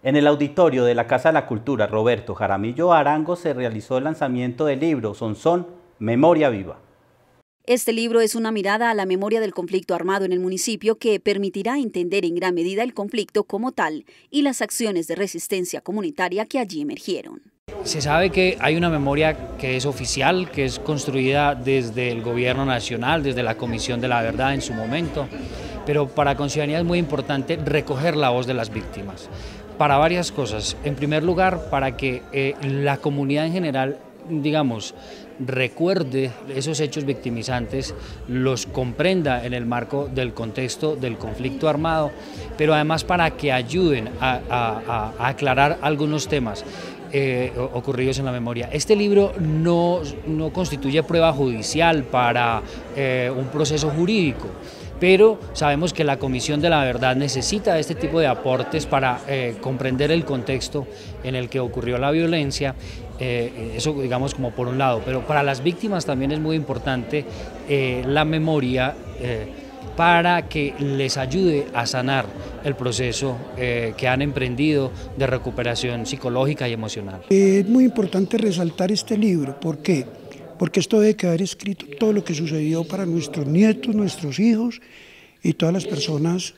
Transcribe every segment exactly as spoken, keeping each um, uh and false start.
En el auditorio de la Casa de la Cultura Roberto Jaramillo Arango se realizó el lanzamiento del libro Sonsón, Memoria Viva. Este libro es una mirada a la memoria del conflicto armado en el municipio que permitirá entender en gran medida el conflicto como tal y las acciones de resistencia comunitaria que allí emergieron. Se sabe que hay una memoria que es oficial, que es construida desde el gobierno nacional, desde la Comisión de la Verdad en su momento, pero para Conciudadanía es muy importante recoger la voz de las víctimas, para varias cosas. En primer lugar, para que eh, la comunidad en general, digamos, recuerde esos hechos victimizantes, los comprenda en el marco del contexto del conflicto armado, pero además para que ayuden a, a, a aclarar algunos temas eh, ocurridos en la memoria. Este libro no, no constituye prueba judicial para eh, un proceso jurídico, pero sabemos que la Comisión de la Verdad necesita este tipo de aportes para eh, comprender el contexto en el que ocurrió la violencia, eh, eso digamos como por un lado, pero para las víctimas también es muy importante eh, la memoria eh, para que les ayude a sanar el proceso eh, que han emprendido de recuperación psicológica y emocional. Es muy importante resaltar este libro, ¿por qué? Porque esto debe quedar escrito todo lo que sucedió para nuestros nietos, nuestros hijos y todas las personas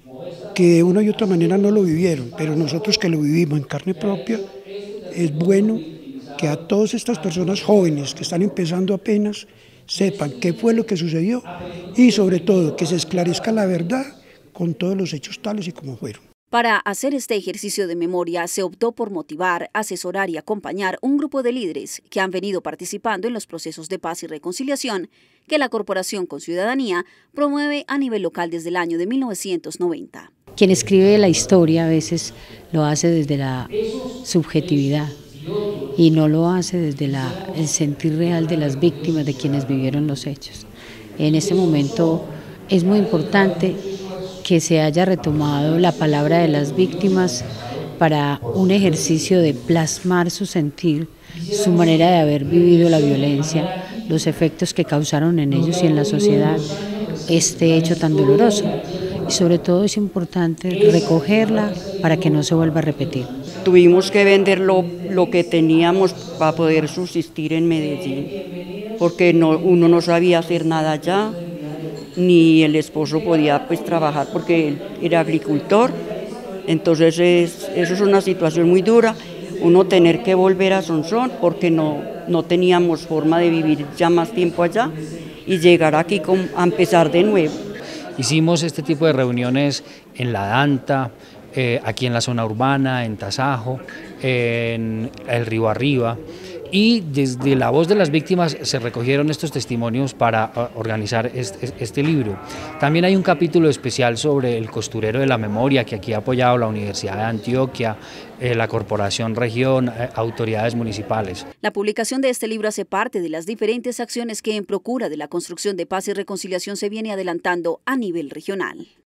que de una y otra manera no lo vivieron, pero nosotros que lo vivimos en carne propia, es bueno que a todas estas personas jóvenes que están empezando apenas sepan qué fue lo que sucedió y sobre todo que se esclarezca la verdad con todos los hechos tales y como fueron. Para hacer este ejercicio de memoria se optó por motivar, asesorar y acompañar un grupo de líderes que han venido participando en los procesos de paz y reconciliación que la Corporación Conciudadanía promueve a nivel local desde el año de mil novecientos noventa. Quien escribe la historia a veces lo hace desde la subjetividad y no lo hace desde la, el sentir real de las víctimas, de quienes vivieron los hechos. En este momento es muy importante que se haya retomado la palabra de las víctimas para un ejercicio de plasmar su sentir, su manera de haber vivido la violencia, los efectos que causaron en ellos y en la sociedad este hecho tan doloroso. Y sobre todo es importante recogerla para que no se vuelva a repetir. Tuvimos que vender lo, lo que teníamos para poder subsistir en Medellín, porque no, uno no sabía hacer nada allá, ni el esposo podía pues trabajar porque él era agricultor, entonces es, eso es una situación muy dura, uno tener que volver a Sonsón porque no, no teníamos forma de vivir ya más tiempo allá y llegar aquí con, a empezar de nuevo. Hicimos este tipo de reuniones en La Danta, eh, aquí en la zona urbana, en Tasajo, en el Río Arriba, y desde la voz de las víctimas se recogieron estos testimonios para organizar este, este libro. También hay un capítulo especial sobre el costurero de la memoria que aquí ha apoyado la Universidad de Antioquia, eh, la Corporación Región, eh, autoridades municipales. La publicación de este libro hace parte de las diferentes acciones que en procura de la construcción de paz y reconciliación se viene adelantando a nivel regional.